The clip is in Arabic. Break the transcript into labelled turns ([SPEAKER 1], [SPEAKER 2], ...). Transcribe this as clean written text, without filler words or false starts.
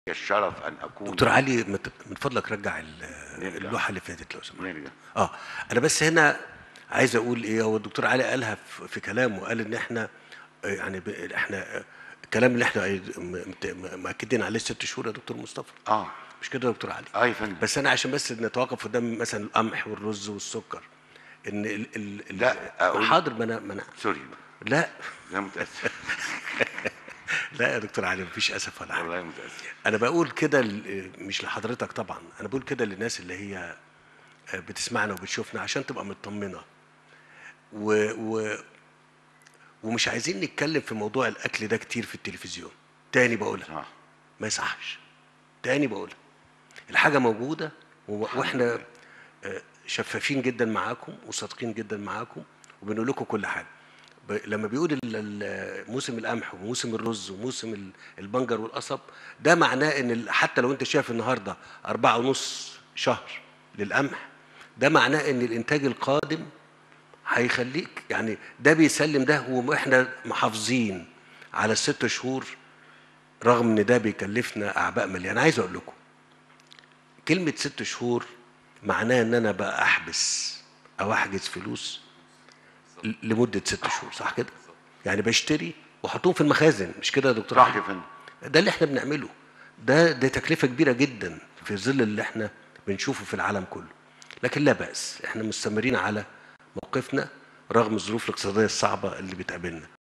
[SPEAKER 1] الشرف أن أكون.
[SPEAKER 2] دكتور علي، من فضلك رجع اللوحه اللي فاتت لو سمحت. انا بس هنا عايز اقول ايه، هو الدكتور علي قالها في كلامه، قال ان احنا يعني احنا الكلام اللي احنا مأكدين عليه 6 شهور يا دكتور مصطفى. مش كده يا دكتور علي؟
[SPEAKER 1] يا فندم.
[SPEAKER 2] بس انا عشان بس نتوقف قدام مثلا القمح والرز والسكر، ان
[SPEAKER 1] لا أقول
[SPEAKER 2] حاضر. ما انا
[SPEAKER 1] سوري.
[SPEAKER 2] لا
[SPEAKER 1] لا متأسف.
[SPEAKER 2] لا يا دكتور علي، مفيش اسف ولا حاجه.
[SPEAKER 1] والله متأسف.
[SPEAKER 2] انا بقول كده مش لحضرتك طبعا، انا بقول كده للناس اللي هي بتسمعنا وبتشوفنا عشان تبقى مطمنه. و... و... ومش عايزين نتكلم في موضوع الاكل ده كتير في التلفزيون. تاني بقولها،
[SPEAKER 1] صح.
[SPEAKER 2] ما يصحش. تاني بقولها، الحاجه موجوده واحنا شفافين جدا معاكم وصادقين جدا معاكم، وبنقول لكم كل حاجه. لما بيقول موسم القمح وموسم الرز وموسم البنجر والقصب، ده معناه ان حتى لو انت شايف النهارده 4.5 شهر للقمح، ده معناه ان الانتاج القادم هيخليك يعني ده بيسلم ده، واحنا محافظين على ال6 شهور رغم ان ده بيكلفنا اعباء ماليه. انا عايز اقول لكم كلمه 6 شهور معناه ان انا بقى احبس او احجز فلوس لمده 6 شهور، صح كده؟ يعني بشتري واحطهم في المخازن، مش كده يا دكتور؟
[SPEAKER 1] صح يا فندم.
[SPEAKER 2] ده اللي احنا بنعمله. ده تكلفه كبيره جدا في ظل اللي احنا بنشوفه في العالم كله. لكن لا بأس، احنا مستمرين على موقفنا رغم الظروف الاقتصاديه الصعبه اللي بتقابلنا.